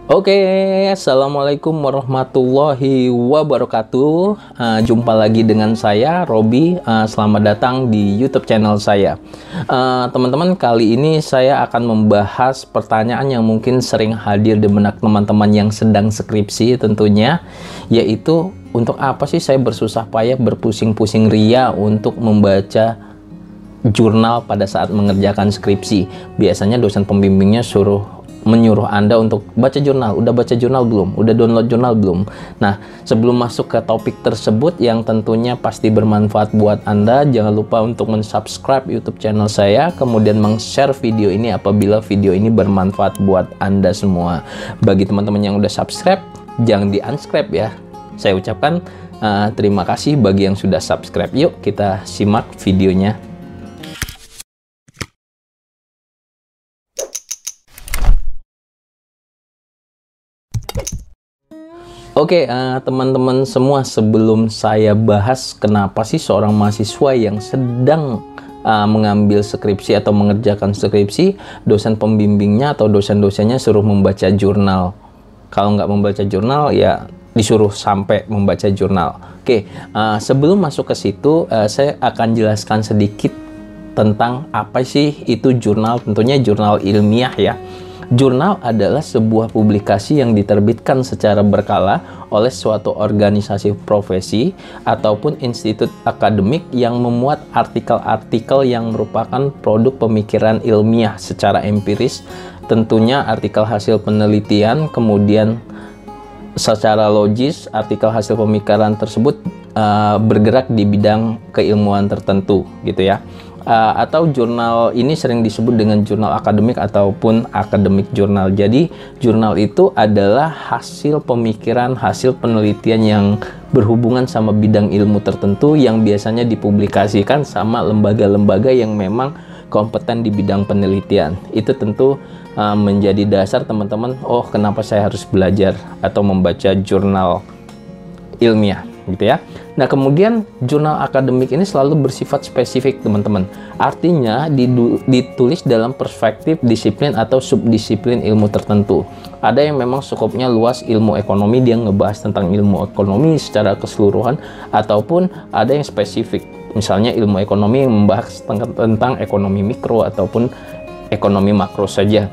Oke, assalamualaikum warahmatullahi wabarakatuh. Jumpa lagi dengan saya, Robi. Selamat datang di YouTube channel saya. Teman-teman, kali ini saya akan membahas pertanyaan yang mungkin sering hadir di benak teman-teman yang sedang skripsi tentunya, yaitu untuk apa sih saya bersusah payah berpusing-pusing ria untuk membaca jurnal pada saat mengerjakan skripsi. Biasanya dosen pembimbingnya menyuruh Anda untuk baca jurnal. Udah baca jurnal belum? Udah download jurnal belum? Nah, sebelum masuk ke topik tersebut yang tentunya pasti bermanfaat buat Anda, jangan lupa untuk mensubscribe YouTube channel saya, kemudian meng-share video ini apabila video ini bermanfaat buat Anda semua. Bagi teman-teman yang udah subscribe, jangan di-unsubscribe ya. Saya ucapkan terima kasih bagi yang sudah subscribe. Yuk kita simak videonya. Oke, teman-teman semua, sebelum saya bahas kenapa sih seorang mahasiswa yang sedang mengambil skripsi atau mengerjakan skripsi, dosen pembimbingnya atau dosen-dosennya suruh membaca jurnal. Kalau nggak membaca jurnal, ya disuruh sampai membaca jurnal. Oke, sebelum masuk ke situ, saya akan jelaskan sedikit tentang apa sih itu jurnal. Tentunya jurnal ilmiah ya. Jurnal adalah sebuah publikasi yang diterbitkan secara berkala oleh suatu organisasi profesi ataupun institut akademik yang memuat artikel-artikel yang merupakan produk pemikiran ilmiah secara empiris. Tentunya artikel hasil penelitian, kemudian secara logis artikel hasil pemikiran tersebut bergerak di bidang keilmuan tertentu gitu ya. Atau jurnal ini sering disebut dengan jurnal akademik ataupun akademik jurnal. Jadi jurnal itu adalah hasil pemikiran, hasil penelitian yang berhubungan sama bidang ilmu tertentu yang biasanya dipublikasikan sama lembaga-lembaga yang memang kompeten di bidang penelitian. Itu tentu menjadi dasar teman-teman, oh kenapa saya harus belajar atau membaca jurnal ilmiah gitu ya. Nah, kemudian jurnal akademik ini selalu bersifat spesifik teman-teman. Artinya ditulis dalam perspektif disiplin atau subdisiplin ilmu tertentu. Ada yang memang skopnya luas, ilmu ekonomi, dia ngebahas tentang ilmu ekonomi secara keseluruhan, ataupun ada yang spesifik. Misalnya ilmu ekonomi yang membahas tentang ekonomi mikro ataupun ekonomi makro saja.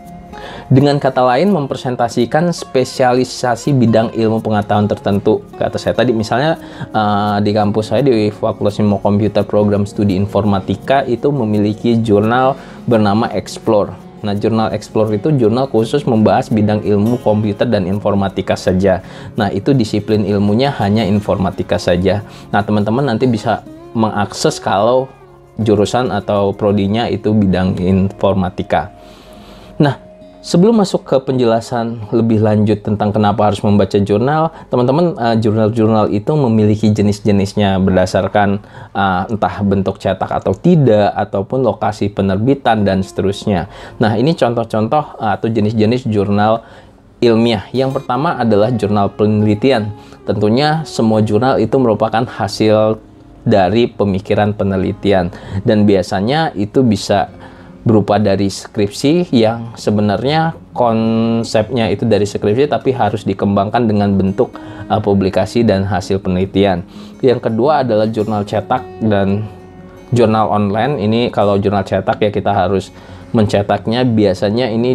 Dengan kata lain, mempresentasikan spesialisasi bidang ilmu pengetahuan tertentu. Kata saya tadi, misalnya di kampus saya di Fakultas Ilmu Komputer Program Studi Informatika itu memiliki jurnal bernama Explore. Nah, jurnal Explore itu jurnal khusus membahas bidang ilmu komputer dan informatika saja. Nah, itu disiplin ilmunya hanya informatika saja. Nah, teman-teman nanti bisa mengakses kalau jurusan atau prodinya itu bidang informatika. Nah, sebelum masuk ke penjelasan lebih lanjut tentang kenapa harus membaca jurnal, teman-teman, jurnal-jurnal itu memiliki jenis-jenisnya berdasarkan entah bentuk cetak atau tidak, ataupun lokasi penerbitan dan seterusnya. Nah, ini contoh-contoh atau jenis-jenis jurnal ilmiah. Yang pertama adalah jurnal penelitian. Tentunya semua jurnal itu merupakan hasil dari pemikiran penelitian, dan biasanya itu bisa berupa dari skripsi yang sebenarnya konsepnya itu dari skripsi tapi harus dikembangkan dengan bentuk publikasi dan hasil penelitian. Yang kedua adalah jurnal cetak dan jurnal online. Ini kalau jurnal cetak ya kita harus mencetaknya. Biasanya ini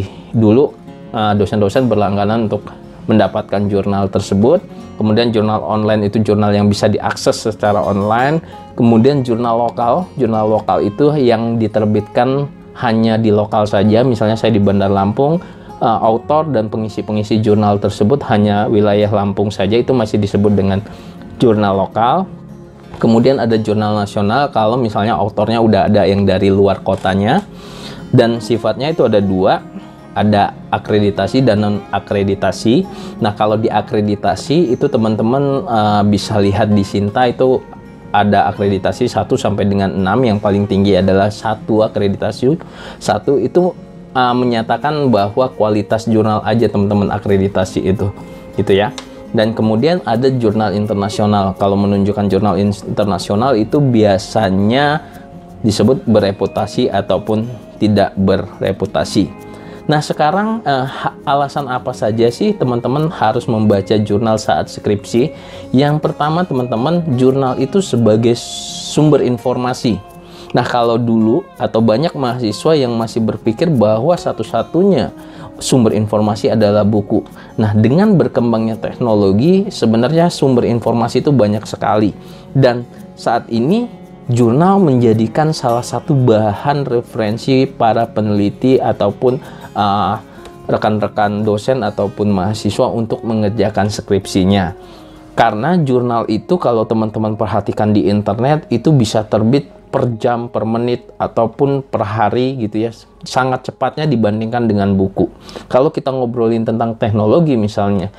dulu dosen-dosen berlangganan untuk mendapatkan jurnal tersebut. Kemudian jurnal online itu jurnal yang bisa diakses secara online. Kemudian jurnal lokal itu yang diterbitkan hanya di lokal saja. Misalnya saya di Bandar Lampung, autor dan pengisi-pengisi jurnal tersebut hanya wilayah Lampung saja, itu masih disebut dengan jurnal lokal. Kemudian ada jurnal nasional kalau misalnya autornya udah ada yang dari luar kotanya, dan sifatnya itu ada dua, ada akreditasi dan non akreditasi. Nah, kalau di akreditasi itu teman-teman bisa lihat di Sinta itu ada akreditasi 1 sampai dengan 6, yang paling tinggi adalah 1 akreditasi. 1 itu menyatakan bahwa kualitas jurnal aja teman-teman akreditasi itu gitu ya. Dan kemudian ada jurnal internasional. Kalau menunjukkan jurnal internasional itu biasanya disebut bereputasi ataupun tidak bereputasi. Nah, sekarang alasan apa saja sih teman-teman harus membaca jurnal saat skripsi? Yang pertama, teman-teman, jurnal itu sebagai sumber informasi. Nah, kalau dulu atau banyak mahasiswa yang masih berpikir bahwa satu-satunya sumber informasi adalah buku. Nah, dengan berkembangnya teknologi, sebenarnya sumber informasi itu banyak sekali. Dan saat ini jurnal menjadikan salah satu bahan referensi para peneliti ataupun rekan-rekan dosen ataupun mahasiswa untuk mengerjakan skripsinya. Karena jurnal itu kalau teman-teman perhatikan di internet itu bisa terbit per jam, per menit, ataupun per hari gitu ya. Sangat cepatnya dibandingkan dengan buku. Kalau kita ngobrolin tentang teknologi misalnya,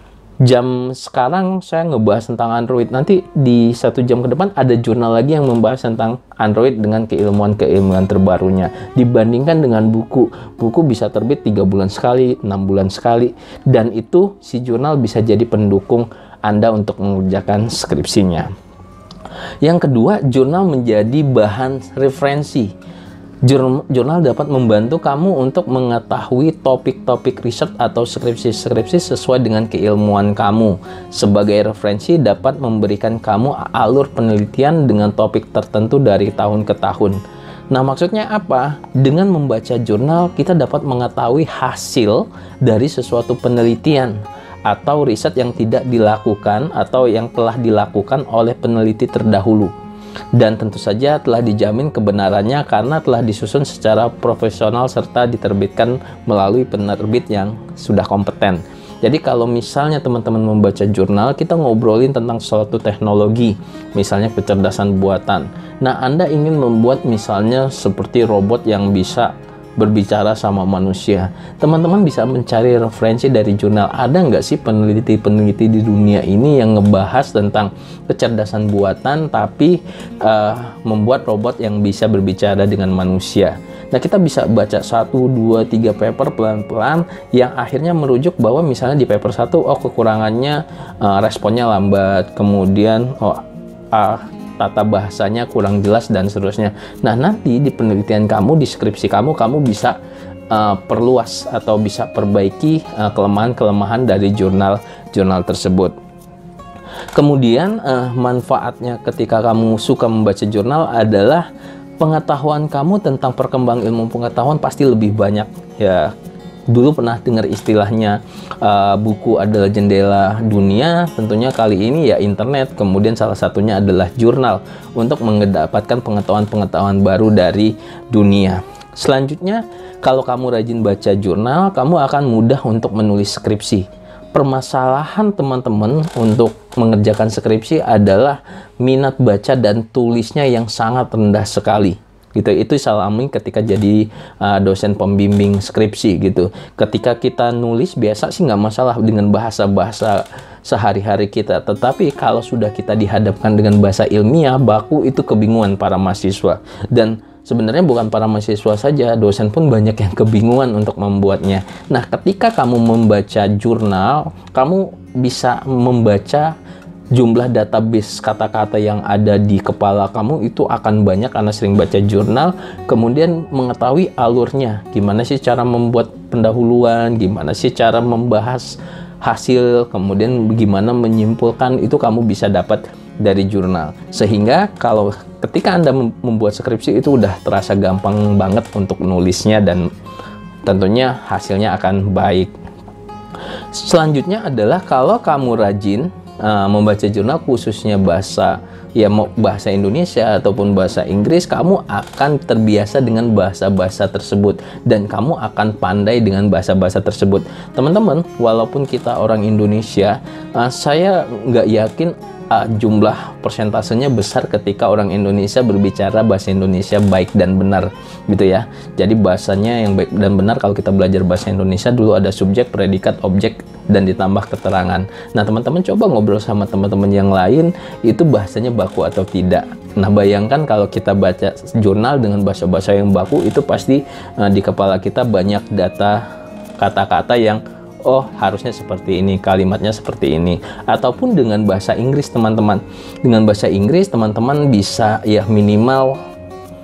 jam sekarang saya ngebahas tentang Android, nanti di 1 jam ke depan ada jurnal lagi yang membahas tentang Android dengan keilmuan-keilmuan terbarunya. Dibandingkan dengan buku bisa terbit 3 bulan sekali, 6 bulan sekali, dan itu si jurnal bisa jadi pendukung Anda untuk mengerjakan skripsinya. Yang kedua, jurnal menjadi bahan referensi. Jurnal dapat membantu kamu untuk mengetahui topik-topik riset atau skripsi-skripsi sesuai dengan keilmuan kamu. Sebagai referensi dapat memberikan kamu alur penelitian dengan topik tertentu dari tahun ke tahun. Nah, maksudnya apa? Dengan membaca jurnal, kita dapat mengetahui hasil dari sesuatu penelitian atau riset yang tidak dilakukan atau yang telah dilakukan oleh peneliti terdahulu. Dan tentu saja telah dijamin kebenarannya karena telah disusun secara profesional serta diterbitkan melalui penerbit yang sudah kompeten. Jadi kalau misalnya teman-teman membaca jurnal, kita ngobrolin tentang suatu teknologi, misalnya kecerdasan buatan. Nah, Anda ingin membuat misalnya seperti robot yang bisa berbicara sama manusia. Teman-teman bisa mencari referensi dari jurnal. Ada nggak sih peneliti-peneliti di dunia ini yang ngebahas tentang kecerdasan buatan tapi membuat robot yang bisa berbicara dengan manusia. Nah, kita bisa baca 1, 2, 3 paper pelan-pelan yang akhirnya merujuk bahwa misalnya di paper 1, kekurangannya responnya lambat, kemudian tata bahasanya kurang jelas dan seterusnya. Nah, nanti di penelitian kamu, di skripsi kamu bisa perluas atau bisa perbaiki kelemahan-kelemahan dari jurnal tersebut. Kemudian manfaatnya ketika kamu suka membaca jurnal adalah pengetahuan kamu tentang perkembangan ilmu pengetahuan pasti lebih banyak ya. Dulu pernah dengar istilahnya buku adalah jendela dunia, tentunya kali ini ya internet, kemudian salah satunya adalah jurnal untuk mendapatkan pengetahuan-pengetahuan baru dari dunia. Selanjutnya, kalau kamu rajin baca jurnal, kamu akan mudah untuk menulis skripsi. Permasalahan teman-teman untuk mengerjakan skripsi adalah minat baca dan tulisnya yang sangat rendah sekali. Gitu, itu saya alami ketika jadi dosen pembimbing skripsi gitu. Ketika kita nulis biasa sih nggak masalah dengan bahasa-bahasa sehari-hari kita, tetapi kalau sudah kita dihadapkan dengan bahasa ilmiah baku, itu kebingungan para mahasiswa. Dan sebenarnya bukan para mahasiswa saja, dosen pun banyak yang kebingungan untuk membuatnya. Nah, ketika kamu membaca jurnal, kamu bisa membaca jumlah database kata-kata yang ada di kepala kamu itu akan banyak karena sering baca jurnal, kemudian mengetahui alurnya, gimana sih cara membuat pendahuluan, gimana sih cara membahas hasil, kemudian gimana menyimpulkan, itu kamu bisa dapat dari jurnal. Sehingga kalau ketika Anda membuat skripsi itu udah terasa gampang banget untuk nulisnya dan tentunya hasilnya akan baik. Selanjutnya adalah kalau kamu rajin membaca jurnal khususnya bahasa Indonesia ataupun bahasa Inggris, kamu akan terbiasa dengan bahasa-bahasa tersebut dan kamu akan pandai dengan bahasa-bahasa tersebut. Teman-teman, walaupun kita orang Indonesia, saya nggak yakin jumlah persentasenya besar ketika orang Indonesia berbicara bahasa Indonesia baik dan benar gitu ya. Jadi bahasanya yang baik dan benar, kalau kita belajar bahasa Indonesia dulu ada subjek, predikat, objek, dan ditambah keterangan. Nah, teman-teman coba ngobrol sama teman-teman yang lain, itu bahasanya baku atau tidak. Nah, bayangkan kalau kita baca jurnal dengan bahasa-bahasa yang baku, itu pasti di kepala kita banyak data kata-kata yang harusnya seperti ini, kalimatnya seperti ini. Ataupun dengan bahasa Inggris, teman-teman. Dengan bahasa Inggris, teman-teman bisa ya minimal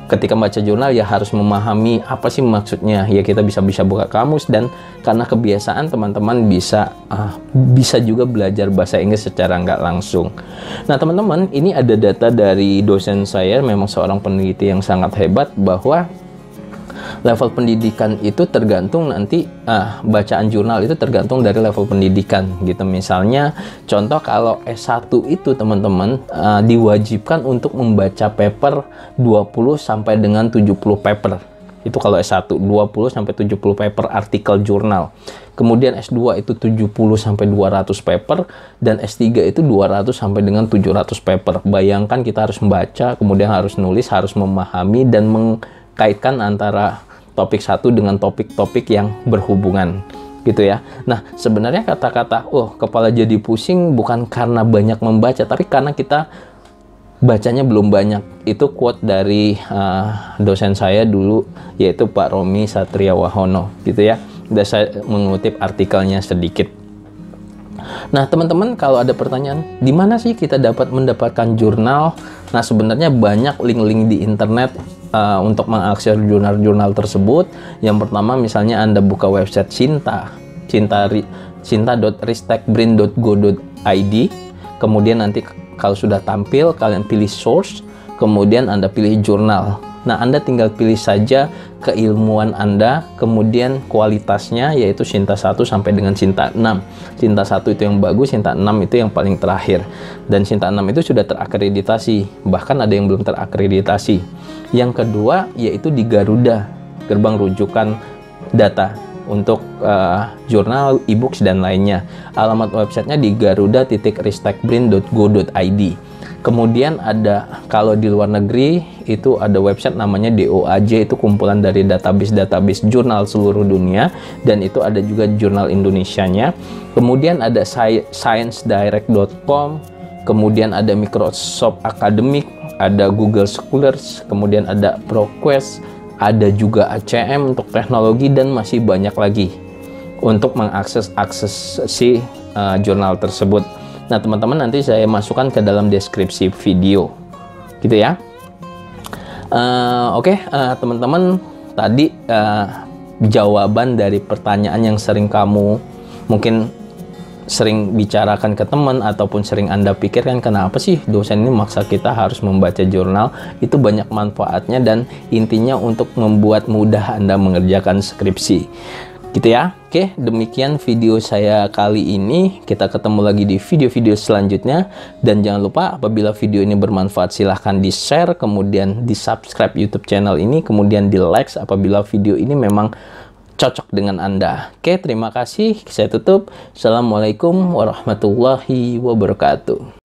ketika baca jurnal ya harus memahami apa sih maksudnya. Ya kita bisa buka kamus, dan karena kebiasaan teman-teman bisa juga belajar bahasa Inggris secara nggak langsung. Nah teman-teman, ini ada data dari dosen saya, memang seorang peneliti yang sangat hebat, bahwa level pendidikan itu tergantung nanti, bacaan jurnal itu tergantung dari level pendidikan gitu. Misalnya contoh kalau S1 itu teman-teman diwajibkan untuk membaca paper 20 sampai dengan 70 paper. Itu kalau S1 20 sampai 70 paper artikel jurnal. Kemudian S2 itu 70 sampai 200 paper, dan S3 itu 200 sampai dengan 700 paper. Bayangkan kita harus membaca, kemudian harus nulis, harus memahami dan mengkaitkan antara topik satu dengan topik-topik yang berhubungan gitu ya. Nah sebenarnya kata-kata kepala jadi pusing bukan karena banyak membaca, tapi karena kita bacanya belum banyak. Itu quote dari dosen saya dulu, yaitu Pak Romi Satriawahono gitu ya. Dan saya mengutip artikelnya sedikit. Nah teman-teman, kalau ada pertanyaan di mana sih kita dapat mendapatkan jurnal, nah sebenarnya banyak link-link di internet untuk mengakses jurnal-jurnal tersebut. Yang pertama, misalnya Anda buka website cinta.ristekbrain.go.id, kemudian nanti kalau sudah tampil kalian pilih source, kemudian Anda pilih jurnal. Nah Anda tinggal pilih saja keilmuan Anda, kemudian kualitasnya, yaitu Cinta 1 sampai dengan Cinta 6. Cinta 1 itu yang bagus, Cinta 6 itu yang paling terakhir. Dan Cinta 6 itu sudah terakreditasi, bahkan ada yang belum terakreditasi. Yang kedua yaitu di Garuda, gerbang rujukan data untuk jurnal, e-books dan lainnya. Alamat websitenya di garuda.ristekbrain.go.id. Kemudian ada, kalau di luar negeri itu ada website namanya DOAJ, itu kumpulan dari database jurnal seluruh dunia, dan itu ada juga jurnal Indonesianya. Kemudian ada sciencedirect.com, kemudian ada Microsoft Academic, ada Google Scholars, kemudian ada ProQuest, ada juga ACM untuk teknologi, dan masih banyak lagi untuk mengakses si jurnal tersebut. Nah teman-teman, nanti saya masukkan ke dalam deskripsi video gitu ya. Oke, teman-teman, tadi jawaban dari pertanyaan yang sering kamu mungkin sering bicarakan ke teman ataupun sering Anda pikirkan, kenapa sih dosen ini maksa kita harus membaca jurnal. Itu banyak manfaatnya, dan intinya untuk membuat mudah Anda mengerjakan skripsi gitu ya. Oke, demikian video saya kali ini. Kita ketemu lagi di video-video selanjutnya, dan jangan lupa apabila video ini bermanfaat silahkan di share, kemudian di subscribe YouTube channel ini, kemudian di like apabila video ini memang cocok dengan Anda. Oke, terima kasih. Saya tutup. Assalamualaikum warahmatullahi wabarakatuh.